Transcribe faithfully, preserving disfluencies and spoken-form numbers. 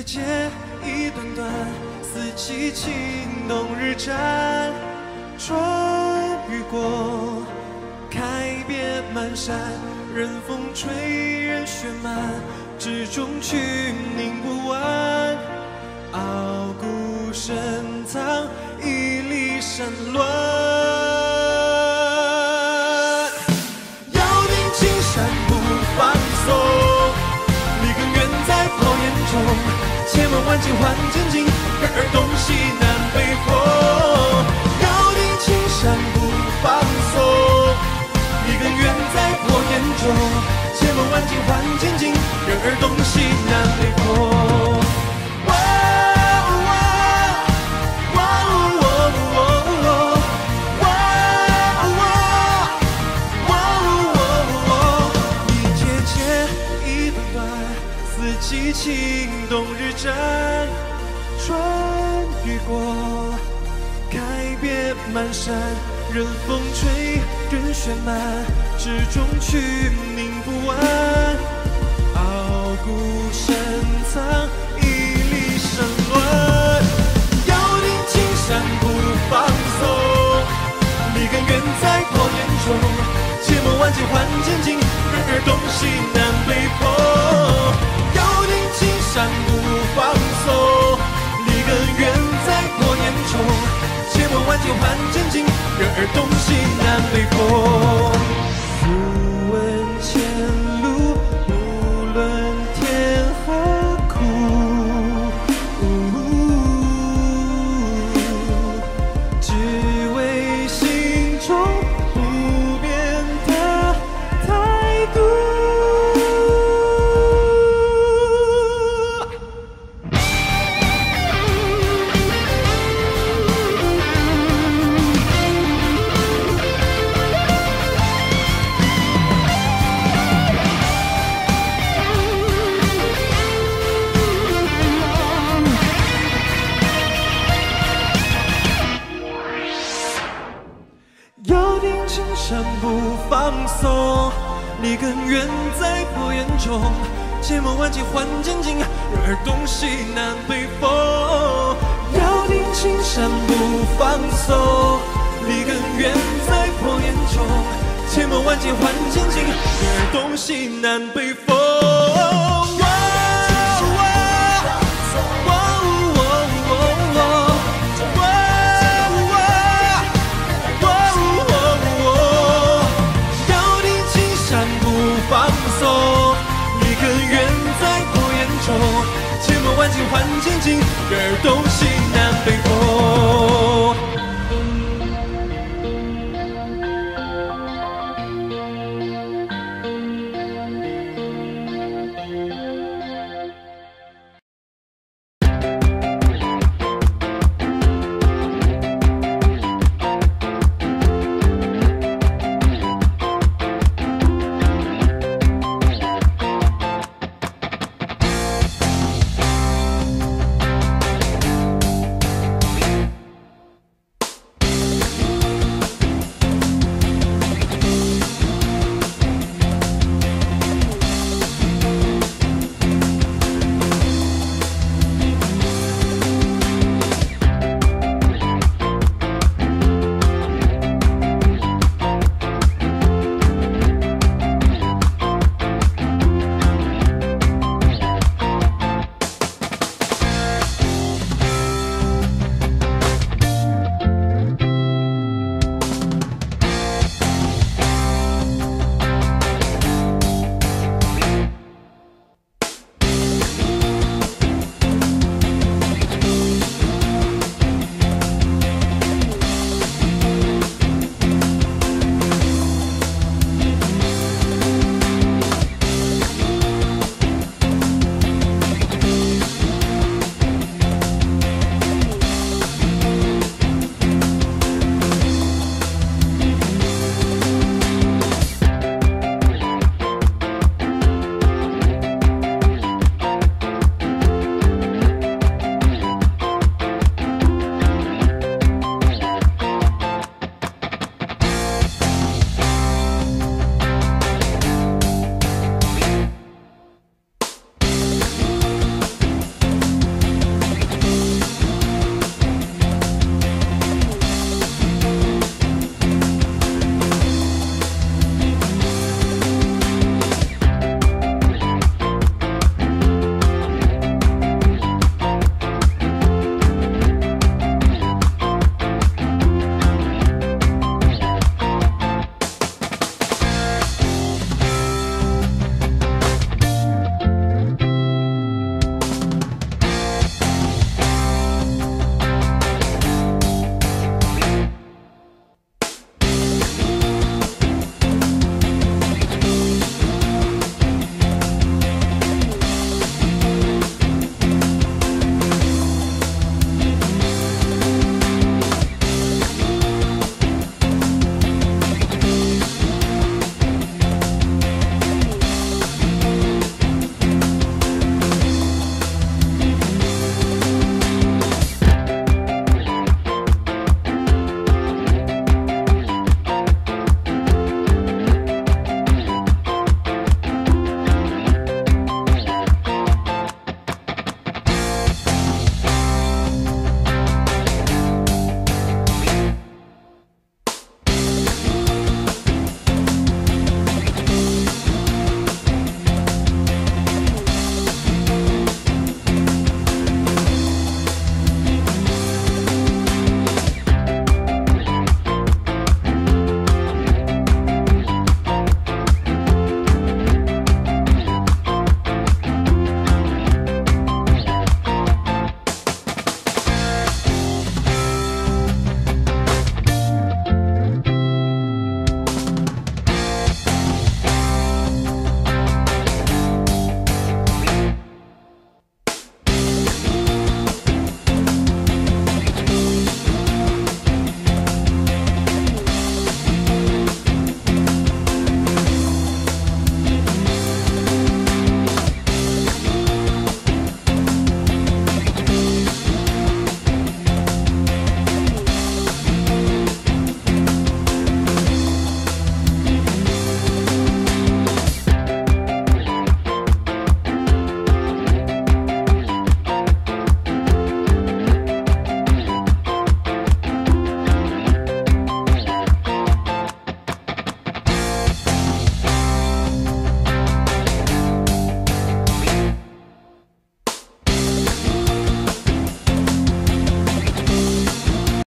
节一段段，四季情冬日战。春雨过，开遍满山，任风吹，任雪漫，枝中去凝不完。傲骨深藏，屹立山峦。遥定青山不放松，立根远在炮烟中。千门万骑换千金，人儿东西南北风。遥定青山不放松，立根远在炮烟中。千门万骑换千金，人儿东西南北风。激情冬日战，春雨过，开遍满山，任风吹，任雪漫，枝中去凝不完。傲骨深藏，屹立山峦。遥定青山不放松，立根远在炮烟中。千门万骑换千金，人儿东西南北风。青山不放松，立根远在炮烟中。千门万骑换千金，人儿东西南北风。不问前路，不论天何苦，只为心中不变的态度。遥定青山不放松，立根远在炮烟中。千门万骑换千金，人儿东西南北风。遥定青山不放松，立根远在炮烟中。千门万骑换千金，人儿东西南北风。千门万骑换千金，人儿东西南北风。